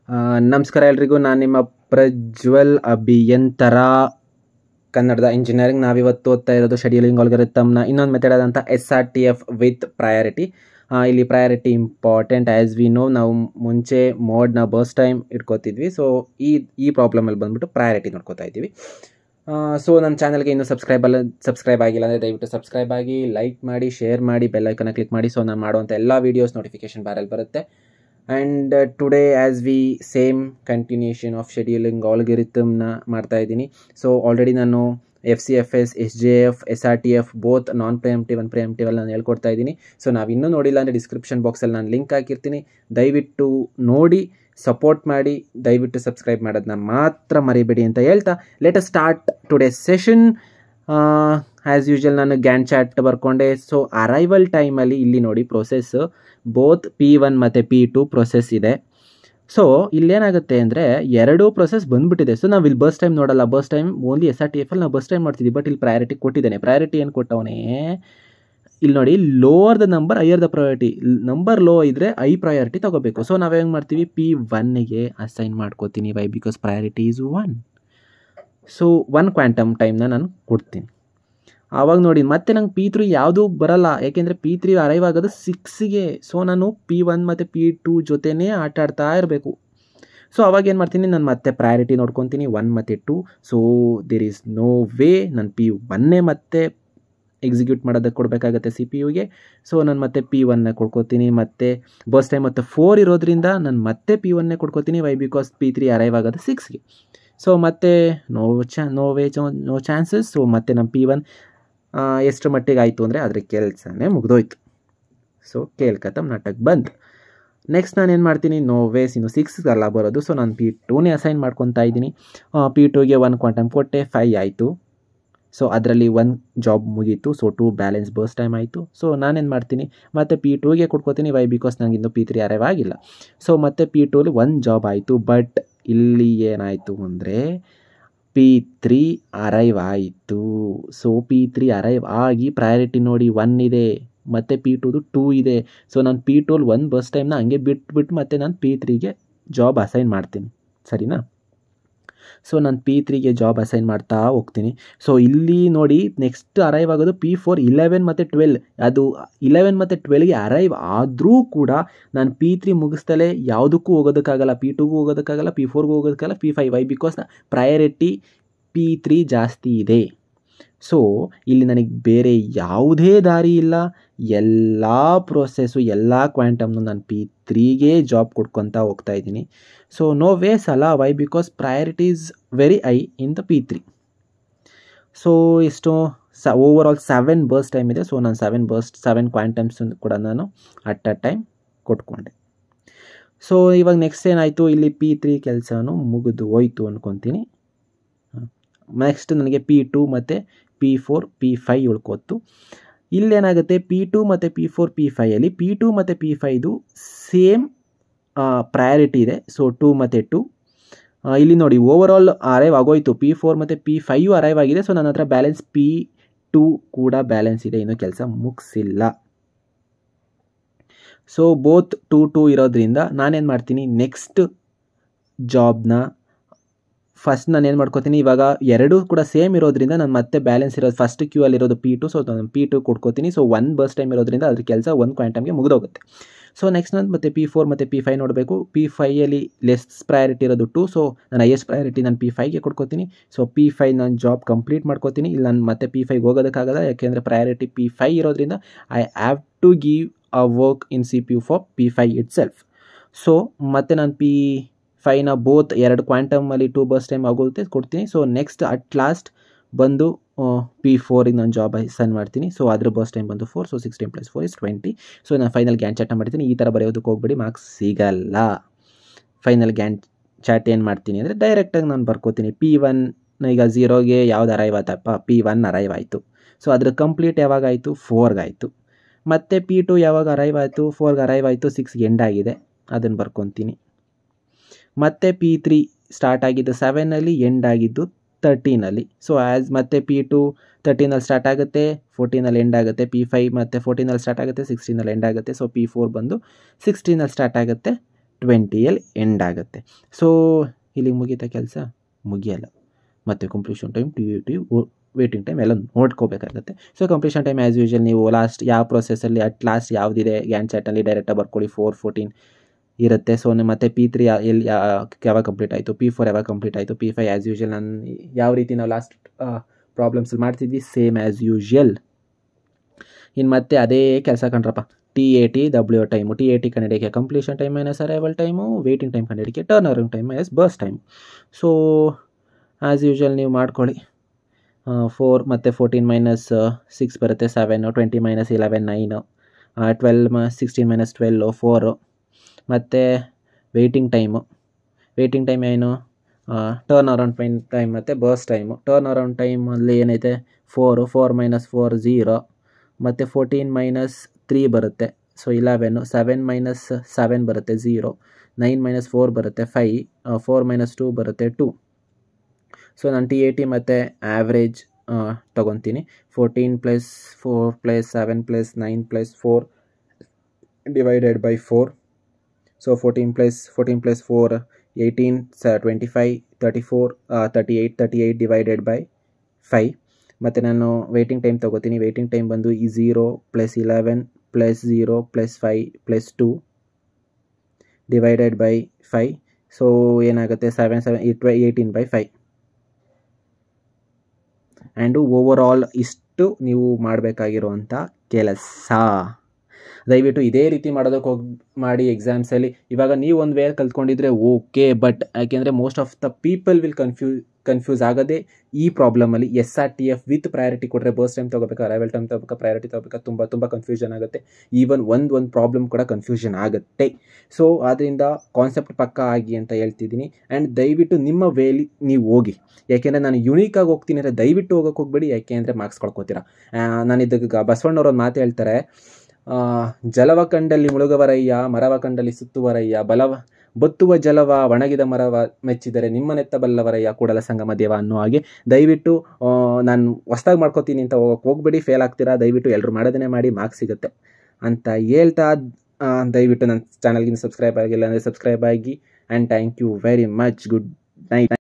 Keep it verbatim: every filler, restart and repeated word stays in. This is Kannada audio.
ಆ, ನಮಸ್ಕಾರ ಎಲ್ರಿಗೂ. ನಾನು ನಿಮ್ಮ ಪ್ರಜ್ವಲ್ ಅಭಿಯಂತರ ಕನ್ನಡದ ಇಂಜಿನಿಯರಿಂಗ್. ನಾವಿವತ್ತು ಓದ್ತಾ ಇರೋದು ಶೆಡ್ಯೂಲಿಂಗ್ ಆಲ್ಗರಿಥಮ್ನ ಇನ್ನೊಂದು ಮೆಥಡ್ ಆದಂಥ S R T F with priority. ಇಲ್ಲಿ priority important. As we know, ನಾವು ಮುಂಚೆ ಮೋಡ್ನ ಬರ್ಸ್ಟ್ ಟೈಮ್ ಇಟ್ಕೋತಿದ್ವಿ. ಸೊ ಈ ಈ ಪ್ರಾಬ್ಲಮಲ್ಲಿ ಬಂದುಬಿಟ್ಟು ಪ್ರಯಾರಿಟಿ ನೋಡ್ಕೋತಾ ಇದ್ದೀವಿ. ಸೊ ನನ್ನ ಚಾನಲ್ಗೆ ಇನ್ನೂ ಸಬ್ಸ್ಕ್ರೈಬ್ ಅಲ್ಲ ಸಬ್ಸ್ಕ್ರೈಬ್ ಆಗಿಲ್ಲ ಅಂದರೆ ದಯವಿಟ್ಟು ಸಬ್ಸ್ಕ್ರೈಬ್ ಆಗಿ, ಲೈಕ್ ಮಾಡಿ, ಶೇರ್ ಮಾಡಿ, ಬೆಲ್ ಐಕನ್ನ ಕ್ಲಿಕ್ ಮಾಡಿ. ಸೊ ನಾನು ಮಾಡುವಂಥ ಎಲ್ಲ ವೀಡಿಯೋಸ್ ನೋಟಿಫಿಕೇಶನ್ ಬಾರಲ್ಲಿ ಬರುತ್ತೆ. And today as we same continuation of scheduling ಆಲ್ಗರಿಥಮ್ನ ಮಾಡ್ತಾ ಇದ್ದೀನಿ. ಸೊ ಆಲ್ರೆಡಿ ನಾನು F C F S, S J F, S R T F both non preemptive and preemptive ಅಲ್ಲಿ ನಾನು ಹೇಳ್ಕೊಡ್ತಾ ಇದ್ದೀನಿ. ಸೊ ನಾವು ಇನ್ನೂ ನೋಡಿಲ್ಲ ಅಂದರೆ ಡಿಸ್ಕ್ರಿಪ್ಷನ್ ಬಾಕ್ಸಲ್ಲಿ ನಾನು ಲಿಂಕ್ ಹಾಕಿರ್ತೀನಿ. ದಯವಿಟ್ಟು ನೋಡಿ, ಸಪೋರ್ಟ್ ಮಾಡಿ, ದಯವಿಟ್ಟು ಸಬ್ಸ್ಕ್ರೈಬ್ ಮಾಡೋದನ್ನ ಮಾತ್ರ ಮರಿಬೇಡಿ ಅಂತ ಹೇಳ್ತಾ let us start today session. As usual ನಾನು ಗ್ಯಾನ್ ಚಾರ್ಟ್ ಬರ್ಕೊಂಡೆ. ಸೊ ಅರೈವಲ್ ಟೈಮಲ್ಲಿ ಇಲ್ಲಿ ನೋಡಿ ಪ್ರೊಸೆಸ್ ಬೋತ್ ಪಿ ಒನ್ ಮತ್ತು ಪಿ ಟು ಪ್ರೊಸೆಸ್ ಇದೆ. ಸೊ ಇಲ್ಲೇನಾಗುತ್ತೆ ಅಂದರೆ ಎರಡೂ ಪ್ರೊಸೆಸ್ ಬಂದುಬಿಟ್ಟಿದೆ. ಸೊ ನಾವು ಇಲ್ಲಿ ಬಸ್ ಟೈಮ್ ನೋಡಲ್ಲ. Burst time only S R T ಎಫಲ್ಲಿ ನಾವು ಬಸ್ ಟೈಮ್ ಮಾಡ್ತಿದ್ವಿ. ಬಟ್ ಇಲ್ಲಿ ಪ್ರಯಾರಿಟಿ ಕೊಟ್ಟಿದ್ದಾನೆ. ಪ್ರಯಾರಿಟಿ ಏನು ಕೊಟ್ಟವನೇ ಇಲ್ಲಿ ನೋಡಿ, lower the number higher the priority. Number low ಇದ್ದರೆ ಐ ಪ್ರಯಾರಿಟಿ ತೊಗೋಬೇಕು. ಸೊ ನಾವು ಹೆಂಗೆ ಮಾಡ್ತೀವಿ, ಪಿ ಒನ್ನಿಗೆ ಅಸೈನ್ ಮಾಡ್ಕೋತೀನಿ. Why because priority is one. So one quantum ಟೈಮ್ನ ನಾನು ಕೊಡ್ತೀನಿ. ಆವಾಗ ನೋಡಿ ಮತ್ತೆ ನಂಗೆ ಪಿ ತ್ರೀ ಯಾವುದೂ ಬರಲ್ಲ, ಯಾಕೆಂದರೆ ಪಿ ತ್ರೀ ಅರೈವ್ ಆಗೋದು ಸಿಕ್ಸಿಗೆ. ಸೊ ನಾನು ಪಿ ಒನ್ ಮತ್ತು ಪಿ ಟು ಜೊತೆನೇ ಆಟ ಆಡ್ತಾ ಇರಬೇಕು. ಸೊ ಅವಾಗ ಏನು ಮಾಡ್ತೀನಿ, ನಾನು ಮತ್ತೆ ಪ್ರಯಾರಿಟಿ ನೋಡ್ಕೊತೀನಿ ಒನ್ ಮತ್ತು two. So there is no way ನಾನು ಪಿ ಒನ್ನೇ ಮತ್ತೆ ಎಕ್ಸಿಕ್ಯೂಟ್ ಮಾಡೋದಕ್ಕೆ ಕೊಡಬೇಕಾಗತ್ತೆ ಸಿ ಪಿ ಯುಗೆ. ಸೊ ನಾನು ಮತ್ತೆ ಪಿ ಒನ್ನ ಕೊಡ್ಕೋತೀನಿ. ಮತ್ತು ಬಸ್ ಟೈಮ್ ಮತ್ತು ಫೋರ್ ಇರೋದ್ರಿಂದ ನಾನು ಮತ್ತೆ ಪಿ ಒನ್ನೇ ಕೊಡ್ಕೋತೀನಿ. Why because P three arrive ಆಗೋದು ಸಿಕ್ಸ್ಗೆ. ಸೊ ಮತ್ತೆ ನೋ ಚಾ no way no chances. So ಮತ್ತೆ ನಮ್ಮ ಪಿ ಒನ್ ಎಷ್ಟು ಮಟ್ಟಿಗೆ ಆಯಿತು ಅಂದರೆ ಅದ್ರ ಕೆಲಸನೇ ಮುಗಿದೋಯ್ತು. ಸೊ ಕೇಳ್ಕತ್ತಮ್ ನಾಟಕ ಬಂದು ನೆಕ್ಸ್ಟ್ ನಾನು ಏನು ಮಾಡ್ತೀನಿ, ನೋ ವೇಸ್ ಇನ್ನು ಸಿಕ್ಸ್ ಅಲ್ಲ ಬರೋದು. ಸೊ ನಾನು ಪಿ ಟೂನೇ ಅಸೈನ್ ಮಾಡ್ಕೊತಾ ಇದ್ದೀನಿ. ಪಿ ಟೂಗೆ ಒನ್ ಕ್ವಾಂಟಮ್ ಕೊಟ್ಟೆ, ಫೈ ಆಯಿತು. ಸೊ ಅದರಲ್ಲಿ ಒನ್ ಜಾಬ್ ಮುಗೀತು. So two balance burst time ಆಯಿತು. ಸೊ ನಾನೇನು ಮಾಡ್ತೀನಿ, ಮತ್ತು ಪಿ ಟೂಗೆ ಕೊಡ್ಕೋತೀನಿ. ವೈ ಬಿಕಾಸ್ ನನಗೆ ಇನ್ನೂ ಪಿ ತ್ರೀ ಅರೈವ್ ಆಗಿಲ್ಲ. ಸೊ ಮತ್ತು ಪಿ ಟೂಲಿ ಒನ್ ಜಾಬ್ ಆಯಿತು. ಬಟ್ ಇಲ್ಲಿ ಏನಾಯಿತು ಅಂದರೆ ಪಿ ತ್ರೀ ಅರೈವ್ ಆಯಿತು. ಸೊ ಪಿ ತ್ರೀ ಅರೈವ್ ಆಗಿ ಪ್ರಯಾರಿಟಿ ನೋಡಿ ಒನ್ ಇದೆ, ಮತ್ತು ಪಿ ಟೂದು ಟೂ ಇದೆ. ಸೊ ನಾನು ಪಿ ಟೂಲ್ ಒನ್ ಬಸ್ ಟೈಮ್ನ ಹಂಗೆ ಬಿಟ್ಬಿಟ್ಟು ಮತ್ತೆ ನಾನು ಪಿ ತ್ರೀಗೆ ಜಾಬ್ ಅಸೈನ್ ಮಾಡ್ತೀನಿ. ಸರಿನಾ? ಸೊ ನಾನು ಪಿ ತ್ರೀಗೆ ಜಾಬ್ ಅಸೈನ್ ಮಾಡ್ತಾ ಹೋಗ್ತೀನಿ. ಸೊ ಇಲ್ಲಿ ನೋಡಿ ನೆಕ್ಸ್ಟ್ ಅರೈವ್ ಆಗೋದು ಪಿ ಫೋರ್ ಇಲೆವೆನ್ ಮತ್ತು ಟ್ವೆಲ್. ಅದು ಇಲೆವೆನ್ ಮತ್ತು ಟ್ವೆಲ್ಗೆ ಅರೈವ್ ಆದರೂ ಕೂಡ ನಾನು ಪಿ ತ್ರೀ ಮುಗಿಸ್ತಲೇ ಯಾವುದಕ್ಕೂ ಹೋಗೋದಕ್ಕಾಗಲ್ಲ. ಪಿ ಟೂಗೂ ಹೋಗೋದಕ್ಕಾಗಲ್ಲ, ಪಿ ಫೋರ್ಗೂ ಹೋಗೋದಕ್ಕಾಗಲ್ಲ, P five. Why because priority P three ಜಾಸ್ತಿ ಇದೆ. ಸೊ ಇಲ್ಲಿ ನನಗೆ ಬೇರೆ ಯಾವುದೇ ದಾರಿ ಇಲ್ಲ. ಎಲ್ಲ ಪ್ರೊಸೆಸ್ಸು ಎಲ್ಲ ಕ್ವಾಂಟಮ್ನು ನಾನು ಪಿ ತ್ರೀಗೆ ಜಾಬ್ ಕೊಡ್ಕೊತಾ ಹೋಗ್ತಾ ಇದ್ದೀನಿ. ಸೊ ನೋ ವೇಸ್ ಅಲ್ಲ. Why because priority is very high in the P three. So ಎಷ್ಟು ಸ over all seven burst time ಇದೆ. ಸೊ ನಾನು ಸೆವೆನ್ ಬರ್ಸ್ಟ್ ಸೆವೆನ್ ಕ್ವಾಂಟಮ್ಸ್ ಕೂಡ ನಾನು ಅಟ್ ಅ ಟೈಮ್ ಕೊಟ್ಕೊಂಡೆ. ಸೊ ಇವಾಗ ನೆಕ್ಸ್ಟ್ ಏನಾಯಿತು, ಇಲ್ಲಿ ಪಿ ತ್ರೀ ಕೆಲಸನೂ ಮುಗಿದು ಹೋಯ್ತು ಅಂದ್ಕೊತೀನಿ. ನೆಕ್ಸ್ಟ್ ನನಗೆ ಪಿ ಟು ಮತ್ತು ಪಿ ಫೋರ್ ಪಿ ಫೈ ಉಳ್ಕೋತು. ಇಲ್ಲೇನಾಗುತ್ತೆ, ಪಿ ಟು ಮತ್ತು ಪಿ ಫೋರ್ ಪಿ ಫೈಯಲ್ಲಿ ಪಿ ಟು ಮತ್ತು ಪಿ ಫೈದು ಸೇಮ್ ಪ್ರಯಾರಿಟಿ ಇದೆ. ಸೊ ಟು ಮತ್ತು ಟು ಇಲ್ಲಿ ನೋಡಿ ಓವರ್ ಆಲ್ ಅರೈವ್ ಆಗೋಯ್ತು. ಪಿ ಫೋರ್ ಮತ್ತು ಪಿ ಫೈವ್ ಅರೈವ್ ಆಗಿದೆ. ಸೊ ನನ್ನ ಹತ್ರ ಬ್ಯಾಲೆನ್ಸ್ ಪಿ ಟು ಕೂಡ ಬ್ಯಾಲೆನ್ಸ್ ಇದೆ, ಇನ್ನೂ ಕೆಲಸ ಮುಗಿಸಿಲ್ಲ. ಸೊ ಬೋತ್ ಟು ಟು ಇರೋದ್ರಿಂದ ನಾನೇನು ಮಾಡ್ತೀನಿ, ನೆಕ್ಸ್ಟ್ ಜಾಬ್ನ ಫಸ್ಟ್ ನಾನು ಏನು ಮಾಡ್ಕೋತೀನಿ, ಇವಾಗ ಎರಡೂ ಕೂಡ ಸೇಮ್ ಇರೋದ್ರಿಂದ ನಾನು ಮತ್ತೆ ಬ್ಯಾಲೆನ್ಸ್ ಇರೋದು ಫಸ್ಟ್ ಕ್ಯೂ ಅಲ್ಲಿರೋದು ಪಿ ಟು. ಸೊ ನಾನು ಪಿ ಟು ಕೊಡ್ಕೋತೀನಿ. ಸೊ ಒನ್ ಬಸ್ ಟೈಮ್ ಇರೋದ್ರಿಂದ ಅದ್ರ ಕೆಲಸ ಒನ್ ಕ್ವಾಂಟಮ್ಗೆ ಮುಗಿದೋಗುತ್ತೆ. ಸೊ ನೆಕ್ಸ್ಟ್ ನಾನು ಮತ್ತೆ ಪಿ ಫೋರ್ ಮತ್ತು ಪಿ ಫೈ ನೋಡಬೇಕು. ಪಿ ಫೈಯಲ್ಲಿ ಲೆಸ್ ಪ್ರಯಾರಿಟಿ ಇರೋದು ಟು. ಸೊ ನಾನು ಹೈಯೆಸ್ಟ್ ಪ್ರಯಾರಿಟಿ ನಾನು ಪಿ ಫೈಗೆ ಕೊಡ್ಕೋತೀನಿ. ಸೊ ಪಿ ಫೈ ನಾನು ಜಾಬ್ ಕಂಪ್ಲೀಟ್ ಮಾಡ್ಕೋತೀನಿ. ಇಲ್ಲಿ ನಾನು ಮತ್ತೆ ಪಿ ಫೈಗೆ ಹೋಗೋದಕ್ಕಾಗಲ್ಲ, ಯಾಕೆಂದರೆ ಪ್ರಯಾರಿಟಿ ಪಿ ಫೈ ಇರೋದ್ರಿಂದ I have to give a work in C P U for P five itself. So ಮತ್ತೆ ನಾನು ಪಿ ಫೈನ ಬೋತ್ ಎರಡು ಕ್ವಾಂಟಮಲ್ಲಿ ಟೂ ಬಸ್ ಟೈಮ್ ಆಗೋಗುತ್ತೆ ಕೊಡ್ತೀನಿ. ಸೊ ನೆಕ್ಸ್ಟ್ ಅಟ್ ಲಾಸ್ಟ್ ಬಂದು ಪಿ ಫೋರಿಗೆ ನಾನು ಜಾಬ್ ಅಸೈನ್ ಮಾಡ್ತೀನಿ. ಸೊ ಅದ್ರ ಬಸ್ ಟೈಮ್ ಬಂದು four. So sixteen plus four is twenty. So ನಾನು ಫೈನಲ್ ಗ್ಯಾನ್ ಚಾಟ್ ಮಾಡ್ತೀನಿ. ಈ ಥರ ಬರೆಯೋದಕ್ಕೆ ಹೋಗ್ಬೇಡಿ, ಮಾರ್ಕ್ಸ್ ಸಿಗಲ್ಲ. ಫೈನಲ್ ಗ್ಯಾನ್ ಚಾಟ್ ಏನು ಮಾಡ್ತೀನಿ ಅಂದರೆ ಡೈರೆಕ್ಟಾಗಿ ನಾನು ಬರ್ಕೋತೀನಿ. ಪಿ ಒನ್ ಈಗ ಝೀರೋಗೆ ಯಾವ್ದು ಅರೈವ್ ಆಯ್ತಪ್ಪ, ಪಿ ಒನ್ ಅರೈವ್ ಆಯಿತು. ಸೊ ಅದ್ರ ಕಂಪ್ಲೀಟ್ ಯಾವಾಗ ಆಯಿತು, ಫೋರ್ಗೆ ಆಯಿತು. ಮತ್ತು ಪಿ ಟು ಯಾವಾಗ ಅರೈವ್ ಆಯಿತು, ಫೋರ್ಗೆ ಅರೈವ್ ಆಯಿತು, ಸಿಕ್ಸ್ಗೆ ಎಂಡ್ ಆಗಿದೆ, ಅದನ್ನು ಬರ್ಕೊತೀನಿ. ಮತ್ತು ಪಿ ತ್ರೀ ಸ್ಟಾರ್ಟ್ ಆಗಿದ್ದು ಸೆವೆನಲ್ಲಿ, ಎಂಡ್ ಆಗಿದ್ದು ತರ್ಟೀನಲ್ಲಿ. ಸೊ ಆ್ಯಸ್ ಮತ್ತೆ ಪಿ ಟು ತರ್ಟೀನಲ್ಲಿ ಸ್ಟಾರ್ಟ್ ಆಗುತ್ತೆ, ಫೋರ್ಟೀನಲ್ಲಿ ಎಂಡ್ ಆಗುತ್ತೆ. ಪಿ ಫೈವ್ ಮತ್ತು ಫೋರ್ಟೀನಲ್ಲಿ ಸ್ಟಾರ್ಟ್ ಆಗುತ್ತೆ, ಸಿಕ್ಸ್ಟೀನಲ್ಲಿ ಎಂಡ್ ಆಗುತ್ತೆ. ಸೊ ಪಿ ಫೋರ್ ಬಂದು ಸಿಕ್ಸ್ಟೀನಲ್ಲಿ ಸ್ಟಾರ್ಟ್ ಆಗುತ್ತೆ, ಟ್ವೆಂಟಿಯಲ್ಲಿ ಎಂಡ್ ಆಗುತ್ತೆ. ಸೊ ಇಲ್ಲಿಗೆ ಮುಗೀತಾ ಕೆಲಸ? ಮುಗಿಯಲ್ಲ. ಮತ್ತು completion time, T U T, waiting time ಎಲ್ಲ ನೋಡ್ಕೋಬೇಕಾಗುತ್ತೆ. So completion time as usual ನೀವು ಲಾಸ್ಟ್ ಯಾವ ಪ್ರೊಸೆಸಲ್ಲಿ ಅಟ್ ಲಾಸ್ಟ್ ಯಾವುದಿದೆ ಗ್ಯಾನ್ ಚಾಟಲ್ಲಿ ಡೈರೆಕ್ಟಾಗಿ ಬರ್ಕೊಳ್ಳಿ. ಫೋರ್ ಫೋರ್ಟೀನ್ ಇರುತ್ತೆ. ಸೊ ಮತ್ತು ಪಿ ತ್ರೀ ಎಲ್ಲಿ ಯಾವಾಗ ಕಂಪ್ಲೀಟ್ ಆಯಿತು, ಪಿ ಫೋರ್ ಯಾವಾಗ ಕಂಪ್ಲೀಟ್ ಆಯಿತು, ಪಿ ಫೈವ್ ಆ್ಯಸ್ ಯೂಶುವಲ್ ನಾನು ಯಾವ ರೀತಿ ನಾವು ಲಾಸ್ಟ್ ಪ್ರಾಬ್ಲಮ್ಸ್ ಮಾಡ್ತಿದ್ವಿ ಸೇಮ್ ಆ್ಯಸ್ ಯೂಶುವಲ್. ಇನ್ನು ಮತ್ತೆ ಅದೇ ಕೆಲಸ ಕಂಡ್ರಪ್ಪ. T A T W time, T A T ಕಂಡಿಡಿಕೆ completion time minus arrival time, waiting time ಕಂಡಿಡಿಕೆ turn around time minus burst time. So as usual ನೀವು ಮಾಡ್ಕೊಳ್ಳಿ. ಫೋರ್ ಮತ್ತು ಫೋರ್ಟೀನ್ ಮೈನಸ್ ಸಿಕ್ಸ್ ಬರುತ್ತೆ seven, twenty minus eleven nine, twelve ಮ ಸಿಕ್ಸ್ಟೀನ್ ಮೈನಸ್ ಟ್ವೆಲ್ಲು ಫೋರು. ಮತ್ತು ವೇಟಿಂಗ್ ಟೈಮು, ವೇಟಿಂಗ್ ಟೈಮ್ ಏನು ಟರ್ನ್ ಅರೌಂಡ್ ಟೈಮ್ ಟೈಮ್ ಮತ್ತು ಬರ್ಸ್ಟ್ ಟೈಮು. ಟರ್ನ್ ಅರೌಂಡ್ ಟೈಮಲ್ಲಿ ಏನೈತೆ four, four minus four zero, ಮತ್ತು ಫೋರ್ಟೀನ್ ಮೈನಸ್ ತ್ರೀ ಬರುತ್ತೆ so eleven, seven minus seven ಬರುತ್ತೆ ಝೀರೋ, ನೈನ್ ಮೈನಸ್ ಫೋರ್ ಬರುತ್ತೆ ಫೈ, ಫೋರ್ ಮೈನಸ್ ಟೂ ಬರುತ್ತೆ ಟೂ. ಸೊ ನಾನು ಟಿ ಎ ಟಿ ಮತ್ತು ಆ್ಯಾವ್ರೇಜ್ ತೊಗೊತೀನಿ. Fourteen plus four plus seven plus nine plus four divided by four. So fourteen plus fourteen plus four eighteen, ಸ twenty five, thirty four, thirty eight, thirty eight divided by five. ಮತ್ತು ನಾನು ವೇಟಿಂಗ್ ಟೈಮ್ ತೊಗೋತೀನಿ. ವೇಟಿಂಗ್ ಟೈಮ್ ಬಂದು ಈ zero plus eleven plus zero plus five plus two divided by five. So ಏನಾಗುತ್ತೆ ಸೆವೆನ್ ಸೆವೆನ್ ಟ್ವೆ eighteen by five. And over all ಇಷ್ಟು ನೀವು ಮಾಡಬೇಕಾಗಿರುವಂಥ ಕೆಲಸ. ದಯವಿಟ್ಟು ಇದೇ ರೀತಿ ಮಾಡೋದಕ್ಕೆ ಹೋಗಿ ಮಾಡಿ ಎಕ್ಸಾಮ್ಸಲ್ಲಿ. ಇವಾಗ ನೀವು ಒಂದು ವೇಳೆ ಕಲ್ತ್ಕೊಂಡಿದ್ರೆ ಓಕೆ, ಬಟ್ ಯಾಕೆಂದರೆ most of the people will confuse confuse ಆಗೋದೇ ಈ ಪ್ರಾಬ್ಲಮಲ್ಲಿ. S R T F with priority ಕೊಟ್ಟರೆ ಬರ್ಸ್ಟ್ ಟೈಮ್ ತೊಗೋಬೇಕಾ, ಅರೈವಲ್ ಟೈಮ್ ತೊಗೋಬೇಕಾ, ಪ್ರಯಾರಿಟಿ ತೊಗೋಬೇಕಾ, ತುಂಬ ತುಂಬ ಕನ್ಫ್ಯೂಷನ್ ಆಗುತ್ತೆ. ಈವನ್ ಒಂದು ಒಂದು ಪ್ರಾಬ್ಲಮ್ ಕೂಡ ಕನ್ಫ್ಯೂಷನ್ ಆಗುತ್ತೆ. ಸೊ ಆದ್ದರಿಂದ ಕಾನ್ಸೆಪ್ಟ್ ಪಕ್ಕ ಆಗಿ ಅಂತ ಹೇಳ್ತಿದ್ದೀನಿ. ಆ್ಯಂಡ್ ದಯವಿಟ್ಟು ನಿಮ್ಮ ವೇಲಿ ನೀವು ಹೋಗಿ, ಯಾಕೆಂದರೆ ನಾನು ಯುನೀಕಾಗಿ ಹೋಗ್ತೀನಿ ಅಂದರೆ ದಯವಿಟ್ಟು ಹೋಗೋಕ್ಕೆ ಹೋಗ್ಬೇಡಿ, ಯಾಕೆ ಅಂದರೆ ಮಾರ್ಕ್ಸ್ ಕಳ್ಕೊತೀರಾ. ನಾನು ಇದಕ್ಕೆ ಬಸವಣ್ಣವ್ರು ಒಂದು ಮಾತು ಹೇಳ್ತಾರೆ, ಜಲವ ಕಂಡಲ್ಲಿ ಮುಳುಗವರಯ್ಯ, ಮರವ ಕಂಡಲ್ಲಿ ಸುತ್ತುವರಯ್ಯ, ಬಲವ ಬತ್ತುವ ಜಲವ ಒಣಗಿದ ಮರವ ಮೆಚ್ಚಿದರೆ ನಿಮ್ಮನೆತ್ತ ಬಲ್ಲವರಯ್ಯ ಕೂಡಲ ಸಂಗಮ ದೇವ ಅನ್ನೋ ಹಾಗೆ. ದಯವಿಟ್ಟು ನಾನು ಹೊಸ್ದಾಗಿ ಮಾಡ್ಕೋತೀನಿ ಅಂತ ಹೋಗೋಕ್ಕೆ ಹೋಗ್ಬೇಡಿ, ಫೇಲ್ ಆಗ್ತೀರಾ. ದಯವಿಟ್ಟು ಎಲ್ಲರೂ ಮಾಡೋದನ್ನೇ ಮಾಡಿ, ಮಾರ್ಕ್ಸ್ ಸಿಗುತ್ತೆ ಅಂತ ಹೇಳ್ತಾ ದಯವಿಟ್ಟು ನನ್ನ ಚಾನಲ್ಗಿಂತ ಸಬ್ಸ್ಕ್ರೈಬ್ ಆಗಿಲ್ಲ ಅಂದರೆ ಸಬ್ಸ್ಕ್ರೈಬ್ ಆಗಿ. And thank you very much. Good night.